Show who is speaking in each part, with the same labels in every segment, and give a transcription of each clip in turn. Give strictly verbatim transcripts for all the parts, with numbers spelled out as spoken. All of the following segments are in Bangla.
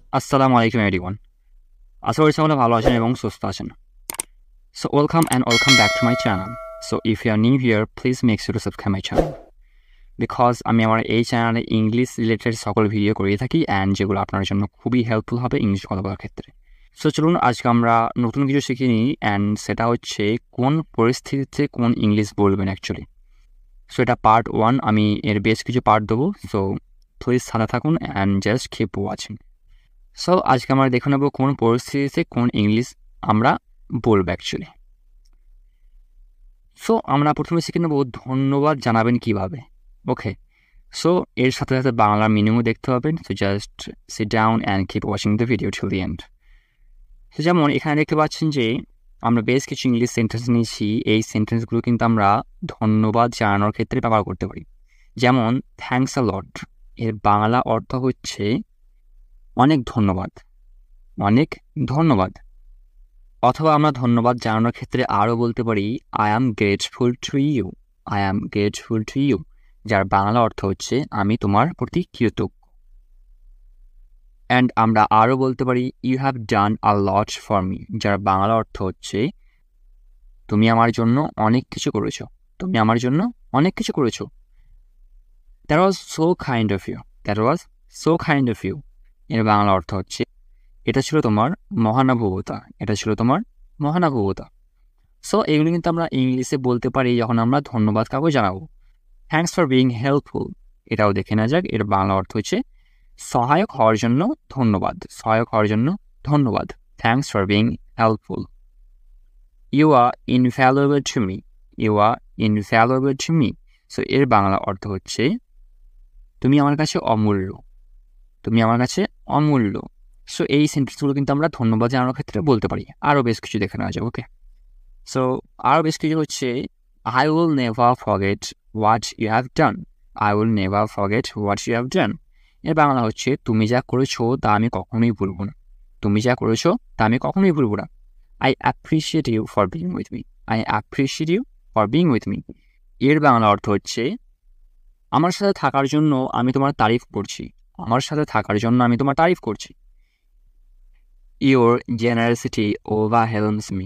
Speaker 1: Assalamu alaikum everyone. আশা করি সকলে ভালো আছেন এবং সুস্থ আছেন। So welcome and welcome back to my channel. So if you are new here, please make sure to subscribe my channel. Because আমি আমার এই চ্যানেলে ইংলিশ রিলেটেড সকল ভিডিও করে থাকি অ্যান্ড যেগুলো আপনার জন্য খুবই হেল্পফুল হবে ইংলিশ কথা বলার ক্ষেত্রে। সো চলুন আজকে আমরা নতুন কিছু শিখে নিই অ্যান্ড সেটা হচ্ছে কোন পরিস্থিতিতে কোন ইংলিশ বলবেন অ্যাকচুয়ালি। সো এটা পার্ট ওয়ান, আমি এর বেশ কিছু পার্ট দেবো। সো প্লিজ সাথে থাকুন and just keep watching. So আজকে আমরা দেখে নেব কোন পরিস্থিতিতে কোন ইংলিশ আমরা বলবো অ্যাকচুয়ালি। সো আমরা প্রথমে শিখে নেব ধন্যবাদ জানাবেন কিভাবে। ওকে, সো এর সাথে সাথে বাংলা মিনিংও দেখতে পাবেন। So just sit down and keep watching the video till the end. So যেমন এখানে দেখতে পাচ্ছেন যে আমরা বেশ কিছু ইংলিশ সেন্টেন্স নিয়েছি। এই সেন্টেন্সগুলো কিন্তু আমরা ধন্যবাদ জানানোর ক্ষেত্রে ব্যবহার করতে পারি। যেমন থ্যাঙ্কস আ লট, এর বাংলা অর্থ হচ্ছে অনেক ধন্যবাদ, অনেক ধন্যবাদ। অথবা আমরা ধন্যবাদ জানানোর ক্ষেত্রে আরও বলতে পারি I am grateful to you, I am grateful to you, যার বাংলা অর্থ হচ্ছে আমি তোমার প্রতি কৃতজ্ঞ। অ্যান্ড আমরা আরও বলতে পারি you have done a lot for me, যার বাংলা অর্থ হচ্ছে তুমি আমার জন্য অনেক কিছু করেছো, তুমি আমার জন্য অনেক কিছু করেছো। That was so kind of you, that was so kind of you, এর বাংলা অর্থ হচ্ছে এটা ছিল তোমার মহানুভবতা, এটা ছিল তোমার মহানুভবতা। সো এগুলো কিন্তু আমরা ইংলিশে বলতে পারি যখন আমরা ধন্যবাদ কাউকে জানাবো। থ্যাঙ্কস ফর বিং হেল্পফুল, এটাও দেখে না যাক, এর বাংলা অর্থ হচ্ছে সহায়ক হওয়ার জন্য ধন্যবাদ, সহায়ক হওয়ার জন্য ধন্যবাদ। Thanks for being helpful. You are invaluable to me, you are invaluable to me. So এর বাংলা অর্থ হচ্ছে তুমি আমার কাছে অমূল্য, তুমি আমার কাছে অমূল্য। সো এই সেন্টেন্সগুলো কিন্তু আমরা ধন্যবাদ জানানোর ক্ষেত্রে বলতে পারি। আরও বেশ কিছু দেখে নেওয়া যাবে। ওকে, সো আরও বেশ কিছু হচ্ছে I will never forget what you have done, I will never forget what you have done. এর বাংলা হচ্ছে তুমি যা করেছো তা আমি কখনোই ভুলবো না, তুমি যা করেছো তা আমি কখনোই ভুলবো না। I appreciate you for being with me, I appreciate you for being with me. এর বাংলা অর্থ হচ্ছে আমার সাথে থাকার জন্য আমি তোমার তারিফ করছি, আমার সাথে থাকার জন্য আমি তোমার তারিফ করছি। Your generosity overwhelms me,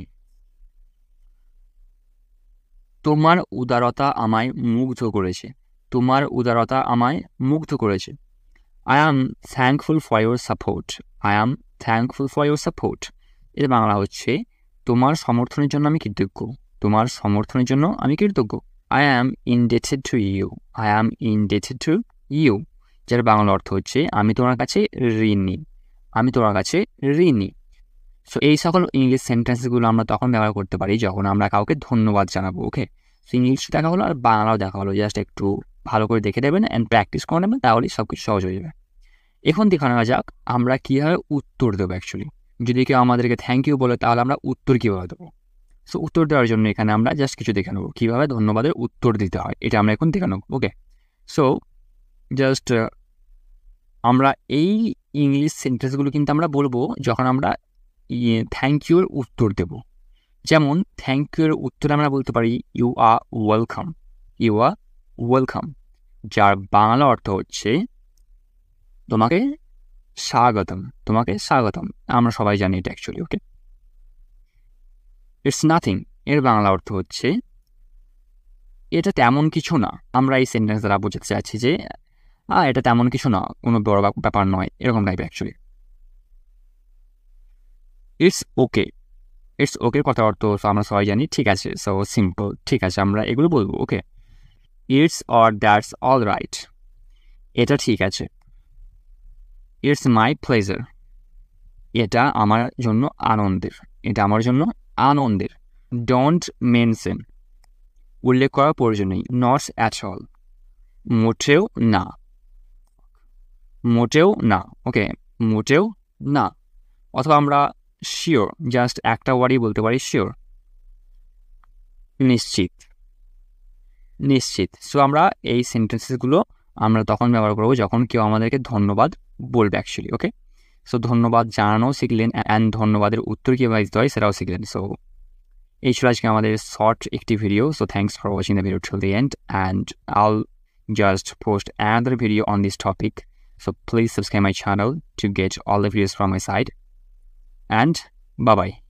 Speaker 1: তোমার উদারতা আমায় মুগ্ধ করেছে, তোমার উদারতা আমায় মুগ্ধ করেছে। I am thankful for your support, I am thankful for your support। এর বাংলা হচ্ছে তোমার সমর্থনের জন্য আমি কৃতজ্ঞ, তোমার সমর্থনের জন্য আমি কৃতজ্ঞ। I am indebted to you, I am indebted to you, যার বাংলা অর্থ হচ্ছে আমি তোমার কাছে ঋণী, আমি তোমার কাছে ঋণী। সো এই সকল ইংলিশ সেন্টেন্সগুলো আমরা তখন ব্যবহার করতে পারি যখন আমরা কাউকে ধন্যবাদ জানাবো। ওকে, সো ইংলিশ দেখা হলো আর বাংলাও দেখা হলো, জাস্ট একটু ভালো করে দেখে দেবেন অ্যান্ড প্র্যাকটিস করে নেবেন, তাহলেই সব কিছু সহজ হয়ে যাবে। এখন দেখে নেওয়া যাক আমরা কীভাবে উত্তর দেবো অ্যাকচুয়ালি। যদি কেউ আমাদেরকে থ্যাংক ইউ বলে তাহলে আমরা উত্তর কীভাবে দেবো। সো উত্তর দেওয়ার জন্য এখানে আমরা জাস্ট কিছু দেখে নেবো কীভাবে ধন্যবাদের উত্তর দিতে হয়, এটা আমরা এখন দেখে নেবো। ওকে, সো জাস্ট আমরা এই ইংলিশ সেন্টেন্সগুলো কিন্তু আমরা বলবো যখন আমরা ইয়ে থ্যাংক ইউর উত্তর দেব। যেমন থ্যাংক ইউর উত্তরে আমরা বলতে পারি you are welcome, you are welcome, যার বাংলা অর্থ হচ্ছে তোমাকে স্বাগতম, তোমাকে স্বাগতম। আমরা সবাই জানি এটা অ্যাকচুয়ালি। ওকে, ইটস নাথিং, এর বাংলা অর্থ হচ্ছে এটা তেমন কিছু না। আমরা এই সেন্টেন্স দ্বারা বোঝাতে চাচ্ছি যে আ এটা তেমন কিছু না, কোনো বড় ব্যাপার নয়, এরকম type actually. It's okay, it's ওকের কথা অর্থ আমরা সবাই জানি ঠিক আছে, সো সিম্পল, ঠিক আছে, আমরা এগুলো বলবো। Okay, it's or that's all right, এটা ঠিক আছে। ইটস মাই প্লেজার, এটা আমার জন্য আনন্দের, এটা আমার জন্য আনন্দের। ডোন্ট মেনশন, উল্লেখ করার প্রয়োজন নেই। নট অ্যাট অল, মোটেও না, মোটেও না। ওকে, মোটেও না। অথবা আমরা শিওর, জাস্ট একটা ওয়ার্ডই বলতে পারি শিওর, নিশ্চিত, নিশ্চিত। সো আমরা এই সেন্টেন্সেসগুলো আমরা তখন ব্যবহার করবো যখন কেউ আমাদেরকে ধন্যবাদ বলবে অ্যাকচুয়ালি। ওকে, সো ধন্যবাদ জানানো শিখলেন অ্যান্ড ধন্যবাদের উত্তর কীভাবে দিতে হয় সেটাও শিখলেন। সো এই ছিল আজকে আমাদের শর্ট একটি video. So thanks for watching the video till the end and I'll just post another video on this topic. So please subscribe my channel to get all the videos from my side. And bye bye.